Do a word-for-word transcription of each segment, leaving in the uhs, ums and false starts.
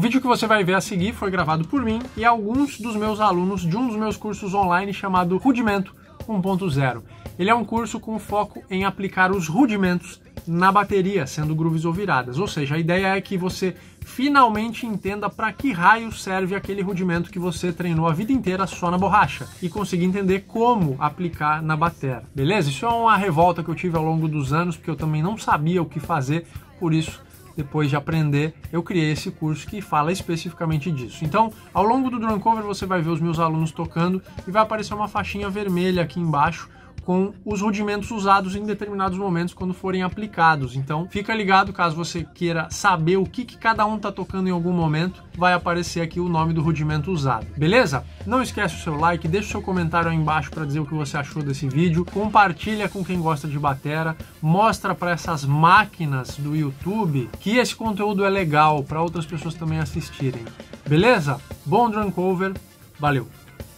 vídeo que você vai ver a seguir foi gravado por mim e alguns dos meus alunos de um dos meus cursos online chamado Rudimento um ponto zero. Ele é um curso com foco em aplicar os rudimentos na bateria, sendo grooves ou viradas. Ou seja, a ideia é que você finalmente entenda para que raio serve aquele rudimento que você treinou a vida inteira só na borracha e consiga entender como aplicar na bateria. Beleza? Isso é uma revolta que eu tive ao longo dos anos, porque eu também não sabia o que fazer, por isso, depois de aprender, eu criei esse curso que fala especificamente disso. Então, ao longo do drum cover você vai ver os meus alunos tocando e vai aparecer uma faixinha vermelha aqui embaixo com os rudimentos usados em determinados momentos quando forem aplicados. Então, fica ligado, caso você queira saber o que, que cada um está tocando em algum momento, vai aparecer aqui o nome do rudimento usado. Beleza? Não esquece o seu like, deixa o seu comentário aí embaixo para dizer o que você achou desse vídeo, compartilha com quem gosta de batera, mostra para essas máquinas do YouTube que esse conteúdo é legal para outras pessoas também assistirem. Beleza? Bom drum cover, valeu!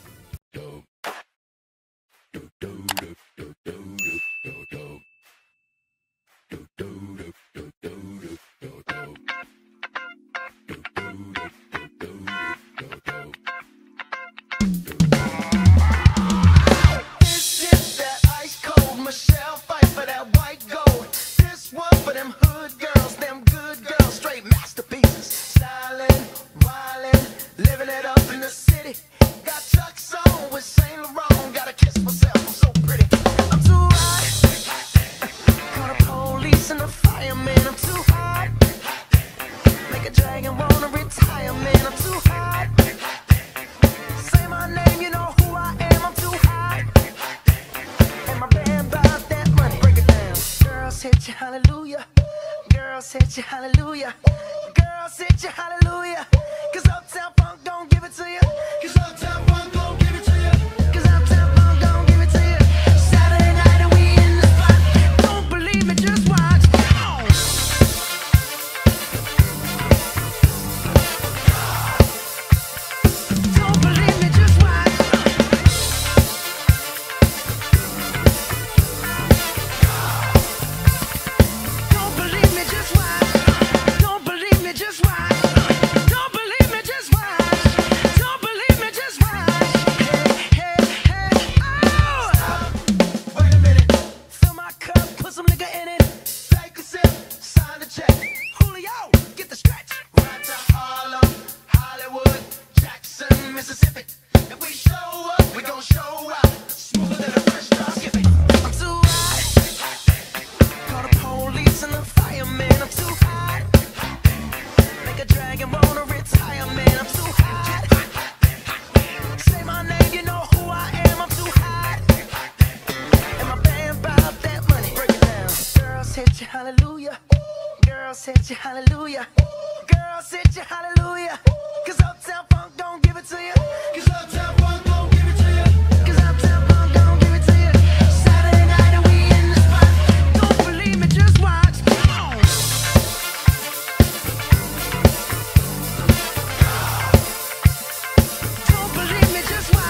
Hallelujah, girls hit you, hallelujah, girls hit you, hallelujah, cause Uptown Funk don't give it to you, cause Uptown Funk don't give it to you, cause Uptown Funk don't give it to you, Saturday night and we in the spot, don't believe me, just watch, don't believe me, just watch. Hallelujah, girls hit you, hallelujah, girls hit you, hallelujah, cause Uptown Funk don't give it to you, cause Uptown Funk don't give it to you, cause Uptown Funk don't give it to you, Saturday night and we in the spot, don't believe me, just watch, don't believe me, just watch.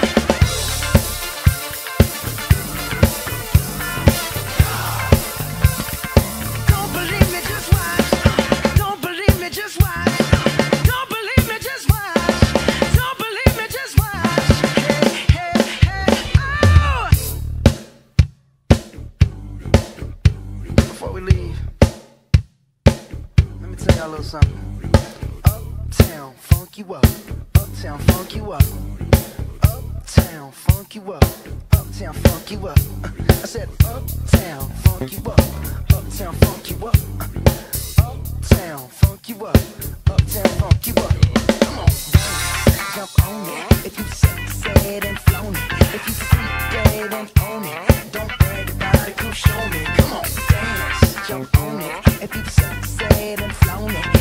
A little something. Uptown funk you up, uptown funk you up, uptown funk you up, uptown funk you up. I said uptown funk you up, uptown funk you up, uptown funk you up, uptown funk you up. Come on, dance, jump on it. If you said and flown it, if you freak dead and own it, don't brag about it, come show me. Come on, dance, jump on it. If you said and flown it.